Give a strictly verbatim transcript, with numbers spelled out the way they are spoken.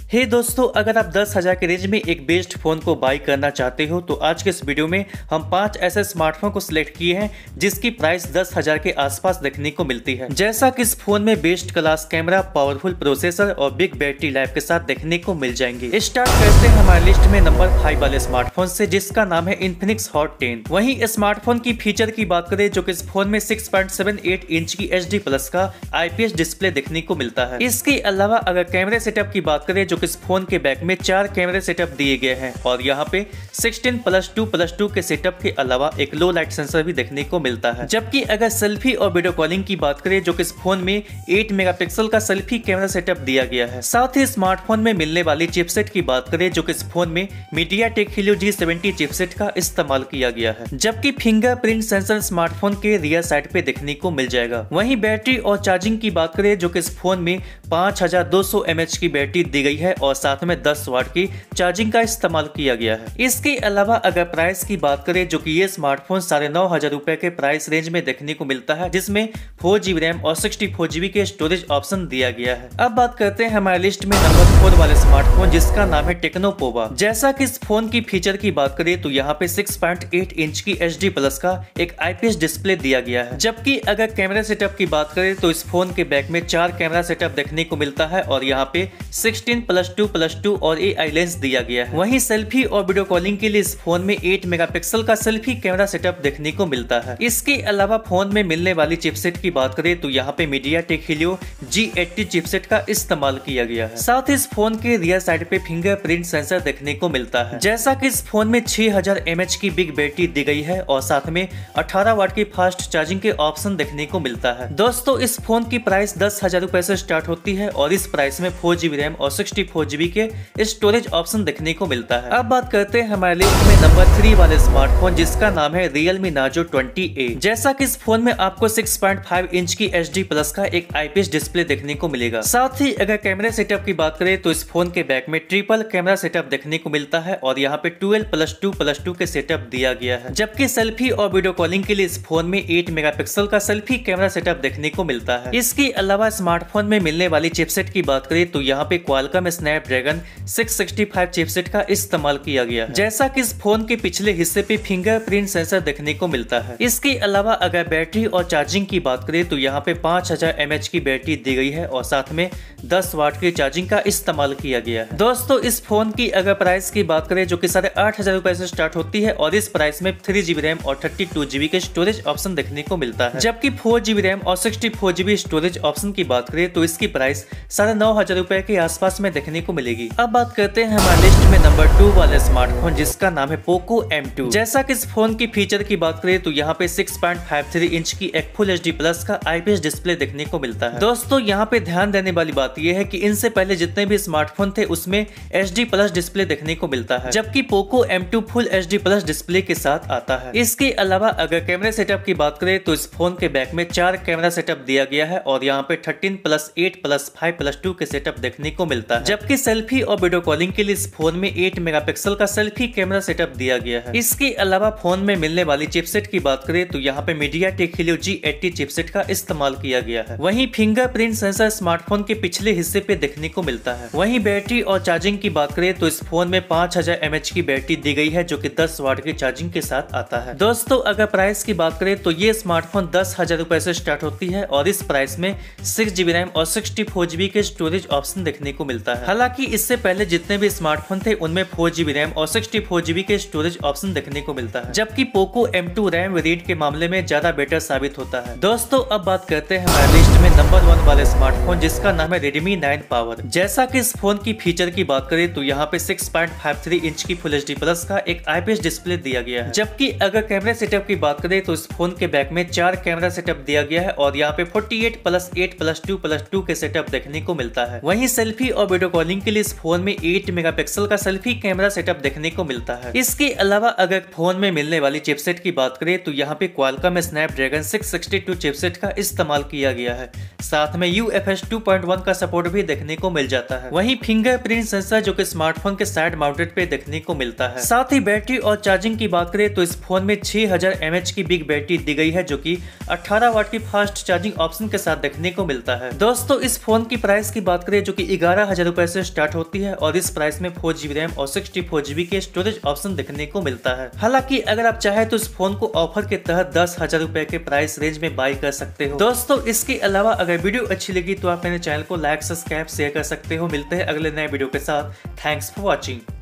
हे hey दोस्तों, अगर आप दस हजार के रेंज में एक बेस्ट फोन को बाई करना चाहते हो तो आज के इस वीडियो में हम पांच ऐसे स्मार्टफोन को सिलेक्ट किए हैं जिसकी प्राइस दस हजार के आसपास देखने को मिलती है। जैसा कि इस फोन में best class camera, powerful processor और बिग बैटरी लाइफ के साथ देखने को मिल जाएंगे। स्टार्ट करते हैं हमारे लिस्ट में नंबर फाइव वाले स्मार्टफोन से, जिसका नाम है इन्फिनिक्स हॉट टेन। वहीं स्मार्टफोन की फीचर की बात करें जो कि इस फोन में six point seven eight inch की एच डी प्लस का आई पी एस डिस्प्ले देखने को मिलता है। इसके अलावा अगर कैमरे सेटअप की बात करें जो कि इस फोन के बैक में चार कैमरे सेटअप दिए गए हैं और यहाँ पे sixteen plus two plus two के सेटअप के अलावा एक लो लाइट सेंसर भी देखने को मिलता है। जबकि अगर सेल्फी और वीडियो कॉलिंग की बात करें जो कि इस फोन में एट मेगापिक्सल का सेल्फी कैमरा सेटअप दिया गया है। साथ ही स्मार्टफोन में मिलने वाली चिपसेट की बात करें जो कि इस फोन में MediaTek Helio G seventy chipset का इस्तेमाल किया गया है। जबकि फिंगरप्रिंट सेंसर स्मार्टफोन के रियर साइड पे देखने को मिल जाएगा। वहीं बैटरी और चार्जिंग की बात करें जो कि इस फोन में पांच हजार दो सौ एम एच की बैटरी दी गई है और साथ में दस वाट की चार्जिंग का इस्तेमाल किया गया है। इसके अलावा अगर प्राइस की बात करें जो कि ये स्मार्टफोन साढ़े नौ हजार रुपए के प्राइस रेंज में देखने को मिलता है, जिसमें फोर जीबी रैम और सिक्सटी फोर जीबी के स्टोरेज ऑप्शन दिया गया है। अब बात करते हैं हमारे लिस्ट में नंबर फोर वाले स्मार्टफोन, जिसका नाम है टेक्नो पोवा। जैसा कि इस फोन की फीचर की बात करें तो यहाँ पे सिक्स पॉइंट एट इंच की एच डी प्लस का एक आई पी एस डिस्प्ले दिया गया है। जबकि अगर कैमरा सेटअप की बात करें तो इस फोन के बैक में चार कैमरा सेटअप देखने को मिलता है और यहाँ पे sixteen plus two plus two और ए आई लेंस दिया गया है। वहीं सेल्फी और वीडियो कॉलिंग के लिए इस फोन में एट मेगापिक्सल का सेल्फी कैमरा सेटअप देखने को मिलता है। इसके अलावा फोन में मिलने वाली चिपसेट की बात करें तो यहाँ पे MediaTek Helio G eighty chipset का इस्तेमाल किया गया है। साथ ही इस फोन के रियर साइड पे फिंगरप्रिंट सेंसर देखने को मिलता है। जैसा कि इस फोन में छह हजार एम एच की बिग बैटरी दी गई है और साथ में अठारह वाट की फास्ट चार्जिंग के ऑप्शन देखने को मिलता है। दोस्तों, इस फोन की प्राइस दस हजार रुपए से स्टार्ट होती है और इस प्राइस में फोर जीबी रैम और सिक्सटी फोर जीबी के स्टोरेज ऑप्शन देखने को मिलता है। अब बात करते हैं हमारे लिस्ट में नंबर थ्री वाले स्मार्टफोन, जिसका नाम है Realme Narzo ट्वेंटी ए। जैसा कि इस फोन में आपको सिक्स पॉइंट फाइव इंच की एच डी प्लस का एक आई पी एस डिस्प्ले देखने को मिलेगा। साथ ही अगर कैमरा सेटअप की बात करें तो इस फोन के बैक में ट्रिपल कैमरा सेटअप देखने को मिलता है और यहाँ पे twelve plus two plus two के सेटअप दिया गया है। जबकि सेल्फी और वीडियो कॉलिंग के लिए इस फोन में एट मेगापिक्सल का सेल्फी कैमरा सेटअप देखने को मिलता है। इसके अलावा स्मार्टफोन में मिलने वाली चिपसेट की बात करें तो यहाँ पे Qualcomm Snapdragon six sixty five chipset का इस्तेमाल किया गया है। जैसा कि इस फोन के पिछले हिस्से पे फिंगरप्रिंट सेंसर देखने को मिलता है। इसके अलावा अगर बैटरी और चार्जिंग की बात करें तो यहाँ पे पांच हजार एम एच की बैटरी दी गई है और साथ में दस वाट की चार्जिंग का इस्तेमाल किया गया है। दोस्तों, इस फोन की अगर प्राइस की बात करें जो कि साढ़े आठ हजार रुपए से स्टार्ट होती है और इस प्राइस में थ्री जीबी रैम और थर्टी टू जीबी के स्टोरेज ऑप्शन देखने को मिलता है। जबकि फोर जीबी रैम और sixty four GB storage option की बात करें तो इसकी प्राइस साढ़े नौ हजार रुपए के आसपास में देखने को मिलेगी। अब बात करते हैं हमारे लिस्ट में नंबर टू वाले स्मार्टफोन, जिसका नाम है पोको एम टू। जैसा कि इस फोन की फीचर की बात करें तो यहाँ पे six point five three inch की एक फुल एच डी प्लस का आई पी एस डिस्प्ले देखने को मिलता है। दोस्तों, यहाँ पे ध्यान देने वाली बात यह है कि इनसे पहले जितने भी स्मार्टफोन थे उसमें एच डी प्लस डिस्प्ले देखने को मिलता है, जबकि Poco M two full H D plus display के साथ आता है। इसके अलावा अगर कैमरा सेटअप की बात करें तो इस फोन के बैक में चार कैमरा सेटअप दिया गया है और यहाँ पे thirteen plus eight plus five plus two के सेटअप देखने को मिलता है। जबकि सेल्फी और वीडियो कॉलिंग के लिए इस फोन में एट मेगापिक्सल का सेल्फी कैमरा सेटअप दिया गया है। इसके अलावा फोन में मिलने वाली चिपसेट की बात करें तो यहाँ पे MediaTek Helio G eighty chipset का इस्तेमाल किया गया है। वहीं फिंगरप्रिंट सेंसर स्मार्टफोन के पिछले हिस्से पे देखने को मिलता है। वहीं बैटरी और चार्जिंग की बात करें तो इस फोन में पांच हजार एम एच की बैटरी दी गई है जो कि दस वाट की चार्जिंग के साथ आता है। दोस्तों, अगर प्राइस की बात करें तो ये स्मार्टफोन दस हजार रुपए से स्टार्ट होती है और इस प्राइस में सिक्स जीबी रैम और सिक्सटी फोर जीबी के स्टोरेज ऑप्शन देखने को मिलता है। हालांकि इससे पहले जितने भी स्मार्टफोन थे उनमें फोर जीबी रैम और सिक्सटी फोर जीबी के स्टोरेज ऑप्शन देखने को मिलता है, जबकि Poco M two RAM variant के मामले में ज्यादा बेटर साबित होता है। दोस्तों, अब बात करते हैं हमारे लिस्ट में नंबर वन वाले स्मार्टफोन, जिसका नाम है रेडमी नाइन पावर। जैसा कि इस फोन की फीचर की बात करें तो यहाँ पे six point five three inch की फुल एच डी प्लस का एक आई पी एस डिस्प्ले दिया गया है। जबकि अगर कैमरा सेटअप की बात करें तो इस फोन के बैक में चार कैमरा सेटअप दिया गया है और यहाँ पे forty eight plus eight plus two plus two के सेटअप देखने को मिलता है। वहीं सेल्फी और वीडियो कॉलिंग के लिए इस फोन में एट मेगापिक्सल का सेल्फी कैमरा सेटअप देखने को मिलता है। इसके अलावा अगर फोन में मिलने वाली चिपसेट की बात करें तो यहाँ पे Qualcomm Snapdragon six sixty two chipset का इस्तेमाल किया गया है। साथ में U F S two point one का सपोर्ट भी देखने को मिल जाता है। वहीं फिंगरप्रिंट सेंसर जो कि स्मार्टफोन के साइड माउंटेड पे देखने को मिलता है। साथ ही बैटरी और चार्जिंग की बात करें तो इस फोन में छह हजार एम एच की बिग बैटरी दी गई है जो कि अठारह वाट की फास्ट चार्जिंग ऑप्शन के साथ देखने को मिलता है। दोस्तों, इस फोन की प्राइस की बात करें जो कि ग्यारह हजार रुपए से स्टार्ट होती है और इस प्राइस में फोर जीबी रैम और सिक्सटी फोर जीबी के स्टोरेज ऑप्शन देखने को मिलता है। हालांकि अगर आप चाहे तो इस फोन को ऑफर के तहत दस हजार रुपए के प्राइस रेंज में बाई कर सकते हो। दोस्तों इसके अलावा अगर वीडियो अच्छी लगी तो आप मेरे चैनल को लाइक सब्सक्राइब शेयर कर सकते हो। मिलते हैं अगले नए वीडियो के साथ। Thanks for watching.